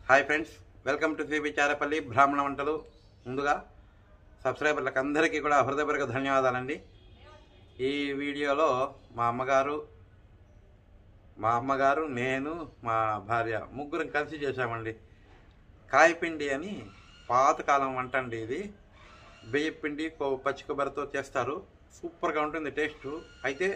Hi friends, welcome to CB Charapalli బ్రాహ్మణ వంటలు. ముందుగా సబ్స్క్రైబర్లకు అందరికీ కూడా హృదయపూర్వక ధన్యవాదాలండి. ఈ వీడియోలో మా అమ్మగారు నేను మా భార్య ముగ్గురం కలిసి చేశామండి. కాయపిండి అని పాతకాలం వంట అండి. ఇది బియ్యపిండి పచ్చి కొబ్బరితో చేస్తారు. సూపర్గా ఉంటుంది టేస్టు. అయితే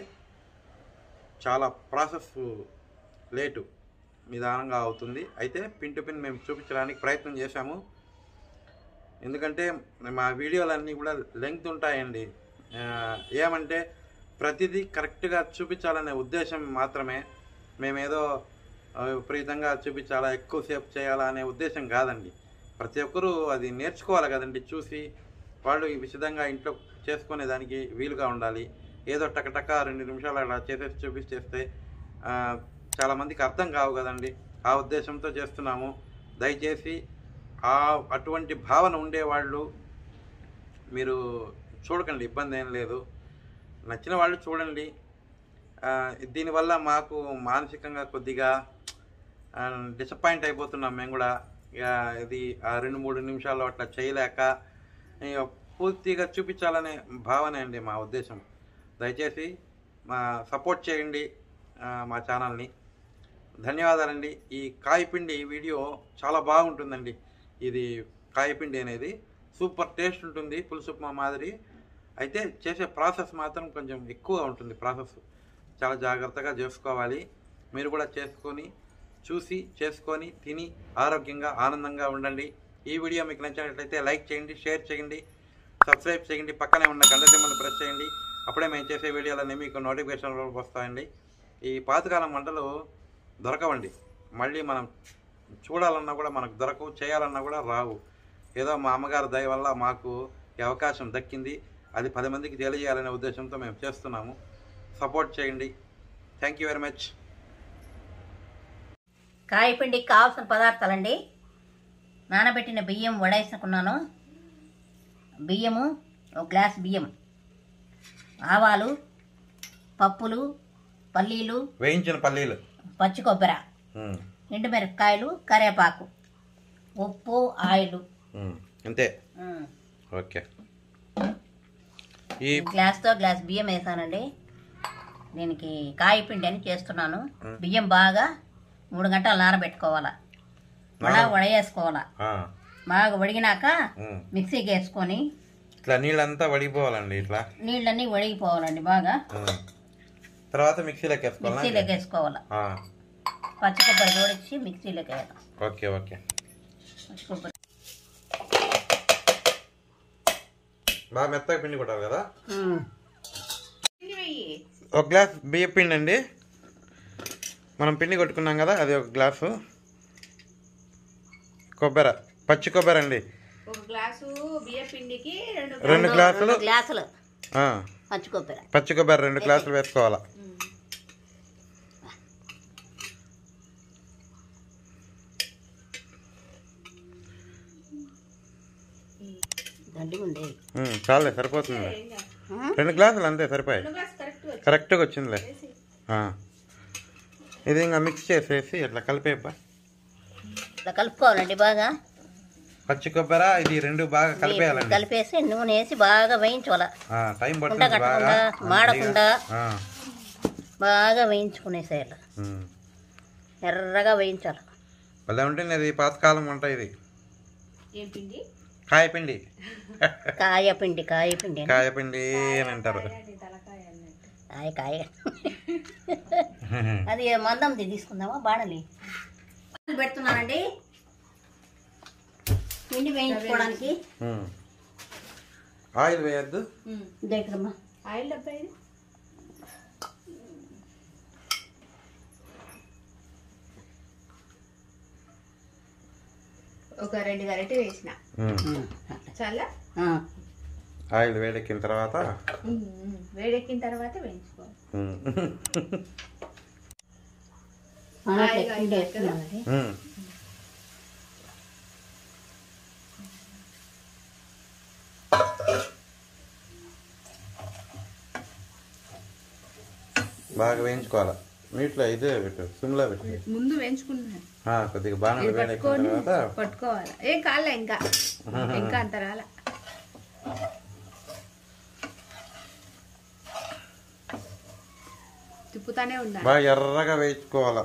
చాలా ప్రాసెస్ లేటు నిదానంగా అవుతుంది. అయితే పిన్ టు పిన్ మేము చూపించడానికి ప్రయత్నం చేశాము. ఎందుకంటే మా వీడియోలన్నీ కూడా లెంగ్త్ ఉంటాయండి. ఏమంటే ప్రతిదీ కరెక్ట్గా చూపించాలనే ఉద్దేశం మాత్రమే. మేమేదో విపరీతంగా చూపించాలా, ఎక్కువసేపు చేయాలా అనే ఉద్దేశం కాదండి. ప్రతి ఒక్కరూ అది నేర్చుకోవాలి కదండి. చూసి వాళ్ళు ఈ విధంగా ఇంట్లో చేసుకునేదానికి వీలుగా ఉండాలి. ఏదో టకటక 2 నిమిషాలు అలా చేసేసి చూపించేస్తే చాలామందికి అర్థం కావు కదండి. ఆ ఉద్దేశంతో చేస్తున్నాము. దయచేసి అటువంటి భావన ఉండేవాళ్ళు మీరు చూడకండి, ఇబ్బంది ఏం లేదు. నచ్చిన వాళ్ళు చూడండి. దీనివల్ల మాకు మానసికంగా కొద్దిగా డిసప్పాయింట్ అయిపోతున్నాం మేము కూడా. ఇది 2-3 నిమిషాలు అట్లా చేయలేక పూర్తిగా చూపించాలనే భావన అండి మా ఉద్దేశం. దయచేసి సపోర్ట్ చేయండి మా ఛానల్ని. ధన్యవాదాలండి. ఈ కాయపిండి వీడియో చాలా బాగుంటుందండి. ఇది కాయపిండి అనేది సూపర్ టేస్ట్ ఉంటుంది, పులుసు మాదిరి. అయితే చేసే ప్రాసెస్ మాత్రం కొంచెం ఎక్కువ ఉంటుంది. ప్రాసెస్ చాలా జాగ్రత్తగా చేసుకోవాలి. మీరు కూడా చేసుకొని తిని ఆరోగ్యంగా ఆనందంగా ఉండండి. ఈ వీడియో మీకు నచ్చినట్లయితే లైక్ చేయండి, షేర్ చేయండి, సబ్స్క్రైబ్ చేయండి. పక్కనే ఉన్న గంట సింబల్ని ప్రెస్ చేయండి. అప్పుడే మేము చేసే వీడియోలన్నీ మీకు నోటిఫికేషన్లో వస్తాయండి. ఈ పాతకాలం వంటలు దొరకవండి. మళ్ళీ మనం చూడాలన్నా కూడా మనకు దొరకవు, చేయాలన్నా కూడా రావు. ఏదో మా అమ్మగారి దయ వల్ల మాకు ఈ అవకాశం దక్కింది. అది 10 మందికి తెలియజేయాలనే ఉద్దేశంతో మేము చేస్తున్నాము. సపోర్ట్ చేయండి. Thank you very much. కాయపిండికి కావాల్సిన పదార్థాలండి: నానబెట్టిన బియ్యం వడేసుకున్నాను, బియ్యము 1 గ్లాస్ బియ్యం, ఆవాలు, పప్పులు, పల్లీలు, వేయించిన పల్లీలు, పచ్చి కొబ్బరి, ఎండుమిరపకాయలు, కరివేపాకు, ఉప్పు, ఆయిల్ అంతే. ఓకే. ఈ గ్లాస్తో గ్లాస్ బియ్యం వేసానండి. దీనికి కాయపిండి అని చేస్తున్నాను. బియ్యం బాగా 3 గంటలు నానబెట్టుకోవాలా, వడేసుకోవాలా. బాగా వడిగినాక మిక్సీకి వేసుకొని ఇట్లా నీళ్ళంతా వడిగిపోవాలండి. ఇట్లా నీళ్ళన్నీ వడిగిపోవాలండి బాగా. తర్వాత మిక్సీలోకి వేసుకోవాలా. పచ్చి కొబ్బరి జోడించి మిక్సీలోకి వేయాలి. Okay okay. పచ్చి కొబ్బరి బాగా మెత్తగా పిండి కొట్టాలి కదా. 1 గ్లాస్ బియ్య పిండి అండి. మనం పిండి కొట్టుకున్నాం కదా, అది 1 గ్లాసు. కొబ్బరి, పచ్చి కొబ్బరి అండి. 1 గ్లాసు బియ్య పిండికి 2 గ్లాసులు పచ్చి కొబ్బరి 2 గ్లాసులు వేసుకోవాలా. చాలే, సరిపోతుంది. 2 గ్లాసులు అంతే సరిపోయి. కరెక్ట్గా వచ్చిందిలే. ఇది ఇంకా మిక్స్ చేసేసి ఇట్లా కలిపేబ్బా. ఇట్లా కలుపుకోవాలండి బాగా. పచ్చి కొబ్బరి ఇది 2 బాగా కలిపేయాలండి. కలిపేసి నూనె వేసి బాగా వేయించాల. టైం పడుతుంది. మాడకుండా బాగా వేయించుకునేసేయాలి. ఎర్రగా వేయించాలి. భలే ఉంటుంది. ఇది పాతకాలం వంట. ఇది కాయపిండి. కాయపిండి అని అంటారు. కాయ అది మందం తీసుకుందామా. బాణలి పెడుతున్నానండి పిండి వేయించుకోవడానికి. ఆయిల్ వేయద్దు. దగ్గరమ్మా ఆయిల్ డబ్బా. ఇది ఒక 2 గరిటె వేసిన చాలా. ఆయిల్ వేడెక్కిన తర్వాత వేయించుకోవాలి. బాగా వేయించుకోవాలా. నీటిలో ఇదే పెట్టు, సిమ్లో పెట్టు. ముందు వేయించుకున్నా. కొద్దిగా బాగా ఇది వేడెక్కిన పట్టుకొని తర్వాత పట్టుకోవాలి. ఏం కాలే ఇంకా ఇంకా అంత రాలే. తిప్పుతానే ఉండాలి. బాగా ఎర్రగా వేయించుకోవాలా.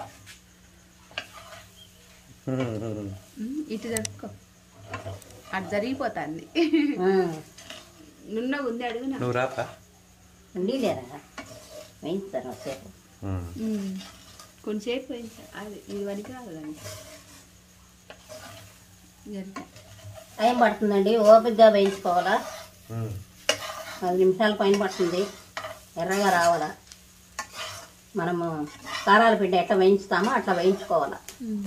ఇటు జరుపుకో, అటు జరిగిపోతుంది. నున్నగా ఉంది అడుగునా. నువ్వు రాపా లేరా వేయిస్తారు సేపు, కొంచెంసేపు వేయించారు. అది ఇది వరకు రాదండి, టైం పడుతుందండి. ఓపికగా వేయించుకోవాలా. 10 నిమిషాల పైన పడుతుంది ఎర్రగా రావాలా. మనము కారాల పిండి ఎట్లా వేయించుతామో అట్లా వేయించుకోవాలా.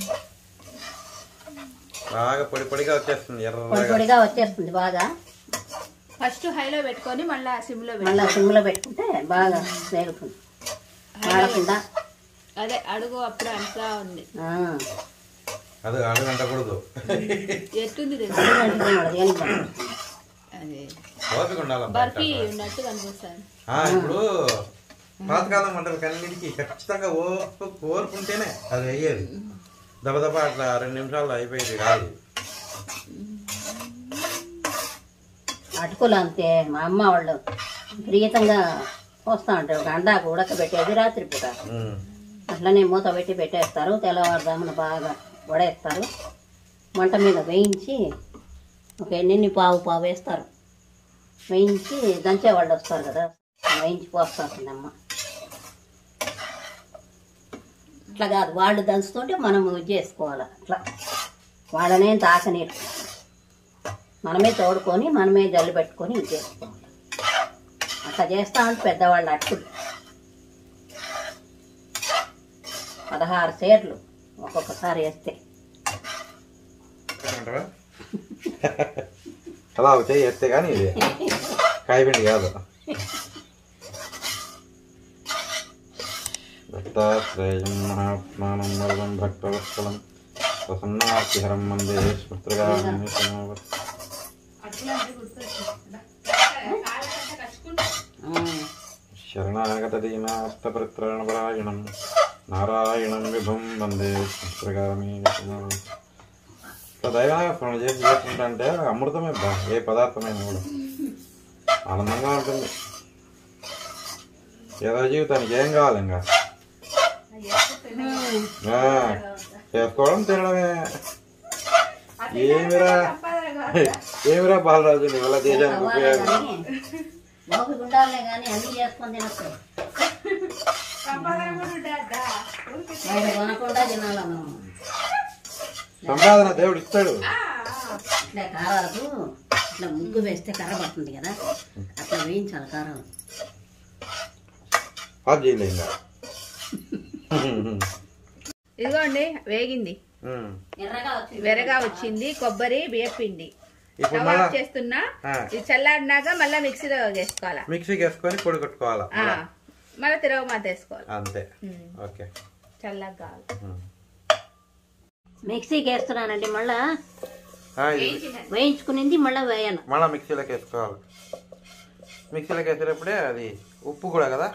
బాగా పొడి పొడిగా వచ్చేస్తుంది, పొడి పొడిగా వచ్చేస్తుంది బాగా. ఫస్ట్ హైలో పెట్టుకొని మళ్ళీ సిమ్లో పెట్టుకుంటే బాగా వేగుతుంది, వాడకుండా. అదే అడుగు అప్పుడు అంతా ఉంది. అది అడుగు అంటకూడదు, ఎట్టుంది బర్ఫీ ఉన్నట్టు కనిపిస్తుంది. ఇప్పుడు పాతకాలం వంటలు కన్నిటికి ఖచ్చితంగా ఓర్పుంటేనే అది అయ్యేది. దబదబ అట్లా 2 నిమిషాల్లో అయిపోయేది కాదు. అటుకులు అంతే, మా అమ్మ వాళ్ళు ప్రియతంగా పోస్తూ ఉంటారు. గండాకు ఉడకబెట్టేది రాత్రిపూట, అట్లనే మూత పెట్టి పెట్టేస్తారు. తెల్లవారుదామున బాగా వడేస్తారు. మంట మీద వేయించి ఒక ఎన్ని పావు వేస్తారు. వేయించి దంచేవాళ్ళు వస్తారు కదా, వేయించి పోస్తుంది అమ్మ. అట్లా కాదు, వాళ్ళు దంచుతుంటే మనం ఇది చేసుకోవాలి. అట్లా వాళ్ళనే తాకనీరు, మనమే తోడుకొని మనమే జల్లు పెట్టుకొని ఇది చేసుకోవాలి. అట్లా చేస్తా ఉంటే పెద్దవాళ్ళు అట్టులు 16 సేర్లు ఒక్కొక్కసారి వేస్తే అలా అవుతాయి వేస్తే కానీ ఇది కాయపిండి కాదు. దత్తాత్రేయం మహాత్మానం వరదం భక్తవత్సలం ప్రసన్నార్తిహరం వందే స్మృతిగా శరణాగత దీనాస్తపరిత్రాణపరాయణం నారాయణం విభుం వందే స్మృతిగామి. ఇట్లా దైవాస్మరణ చేసి చేసుకుంటే అమృతమే బా, ఏ పదార్థమైనా కూడా ఆనందంగా ఉంటుంది. ఏదో జీవితానికి ఏం కావాలి ఇంకా చేసుకోవడం తినడమే. ఏమిరా బాలరాజు నీ వల్ల దేశానికి ఉపయోగం. సంపాదన దేవుడు ఇస్తాడు. ఇట్లా కారాలకు ఇట్లా ముగ్గు వేస్తే కర్ర పడుతుంది కదా, అట్లా వేయించాలి కారాలు. ఇదిగోండి వేగింది, వెరగా వచ్చింది. కొబ్బరి బియ్యపిండి చేస్తున్నా. ఇది చల్లారినాక మళ్ళీ మిక్సీలో వేసుకోవాలి. మిక్సీకి వేసుకొని పొడి కొట్టుకోవాలా, మళ్ళీ తిరగమాత వేసుకోవాలి అంతే. ఓకే, చల్లగా కావాలి. మిక్సీకి వేస్తున్నానండి, మళ్ళా వేయించుకునింది మళ్ళీ వేయాలి. మళ్ళీ మిక్సీలోకి వేసుకోవాలి. మిక్సీలోకి వేసేటప్పుడే అది ఉప్పు కూడా కదా.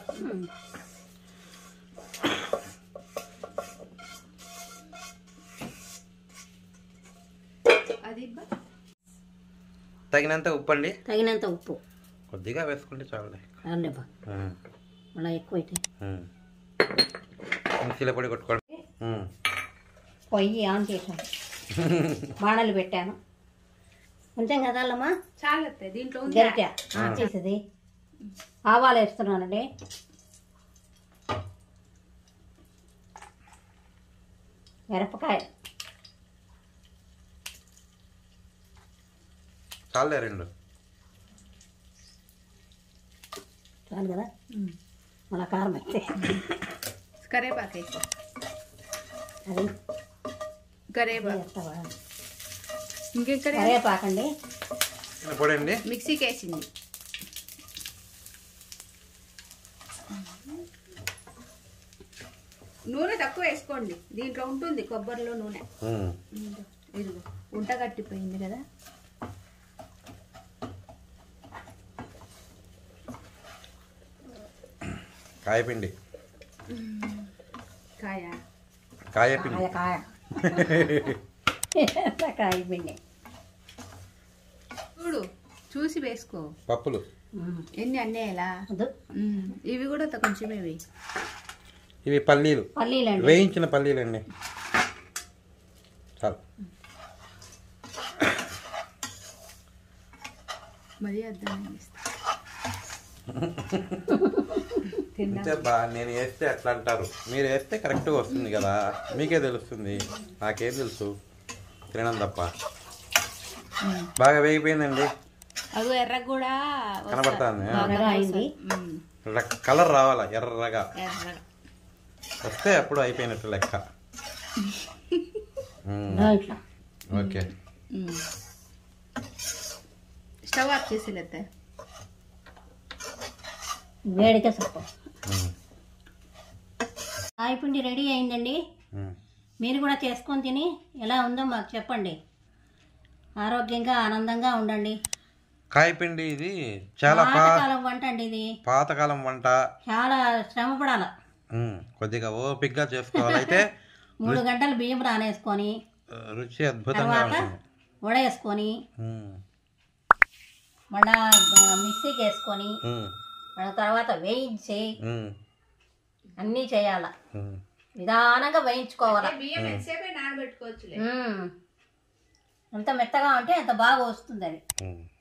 తగినంత ఉప్పు అండి, తగినంత ఉప్పు కొద్దిగా వేసుకుంటే చాలు. మళ్ళీ ఎక్కువ అయితే మిక్సీలో పొడి కొట్టుకోండి. పొయ్యి ఆన్ చేశాను, బాణలు పెట్టాను. కొంచెం కదాలమ్మా, చాలా దీంట్లో గరిటె చేసేది. ఆవాలు వేస్తున్నానండి. మిరపకాయ చాలే 2 చాలు కదా. మళ్ళీ కారం అయితే కరేపాకు వేస్తా. అది కరేపాకు ఇంకెక్కడ కరేపాకండి పొడండి. మిక్సీకి వేసింది. నూనె తక్కువ వేసుకోండి, దీంట్లో ఉంటుంది కొబ్బరిలో నూనె. ఇదిగో ఉంట కట్టిపోయింది కదా. కాయపిండి, కాయ కాయపిండి కాయ కాయపిండి చూడు చూసి వేసుకో. పప్పులు ఎన్ని అన్నీ ఎలా ఇవి కూడా కొంచెం ఇవి పల్లీలు పల్లీలండి, వేయించిన పల్లీలండి. చాలు. మరీ అర్థం అంతే బా, నేను వేస్తే అట్లా అంటారు, మీరు వేస్తే కరెక్ట్గా వస్తుంది కదా, మీకే తెలుస్తుంది, నాకేం తెలుసు, తినడం తప్ప. బాగా వేగిపోయిందండి, అది ఎర్ర కూడా కనబడుతుంది. అయింది. కలర్ రావాలా ఎర్రగా ఎర్రగా వస్తే అప్పుడు అయిపోయినట్టు లెక్క. ఓకే, స్టవ్ ఆఫ్ చేసి లేతే వేడికే సొప్ప. కాయపిండి రెడీ అయిందండి. మీరు కూడా చేసుకొని తిని ఎలా ఉందో మాకు చెప్పండి. ఆరోగ్యంగా ఆనందంగా ఉండండి. కాయపిండి ఇది చాలా పాతకాలం వంట అండి, ఇది పాతకాలం వంట. చాలా శ్రమ పడాల, కొద్దిగా ఓపిగ్గా చేసుకోవాలి. అయితే 3 గంటలు బియ్యం రానేసుకొని రుచి అద్భుతంగా ఉంటుంది. వడేసుకొని మళ్ళా మిక్సీకి వేసుకొని మళ్ళీ తర్వాత వేయించి అన్నీ చేయాల. నిదానంగా వేయించుకోవాలా. బియ్యం ఎంతసేపు నానబెట్టుకోవచ్చు. ఎంత మెత్తగా ఉంటే అంత బాగా వస్తుంది అది.